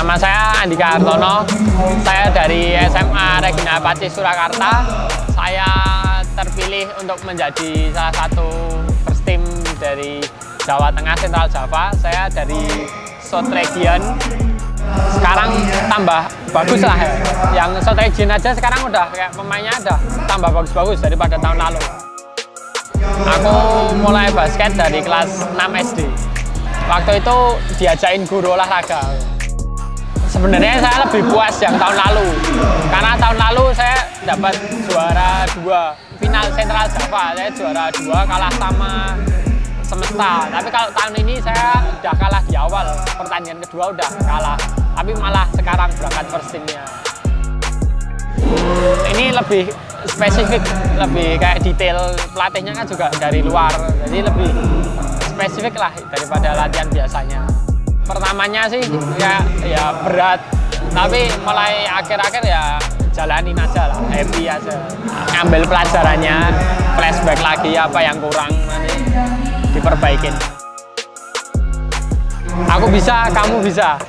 Nama saya Andika Hartono, saya dari SMA Regina Pacis Surakarta. Saya terpilih untuk menjadi salah satu first team dari Jawa Tengah Central Java. Saya dari South Region. Sekarang tambah bagus lah ya. Yang South Region aja sekarang udah kayak pemainnya udah tambah bagus-bagus daripada tahun lalu. Aku mulai basket dari kelas 6 SD. Waktu itu diajain guru olahraga. Sebenarnya saya lebih puas yang tahun lalu, karena tahun lalu saya dapat juara 2 final Central Java, saya juara 2 kalah sama Semesta. Tapi kalau tahun ini saya udah kalah di awal, pertandingan kedua udah kalah, tapi malah sekarang berangkat first team-nya. Ini lebih spesifik, lebih kayak detail, pelatihnya kan juga dari luar, jadi lebih spesifik lah daripada latihan biasanya. Pertamanya sih ya berat, tapi mulai akhir-akhir ya jalanin aja lah, happy aja. Ngambil pelajarannya, flashback lagi apa yang kurang, nanti diperbaikin. Aku bisa, kamu bisa.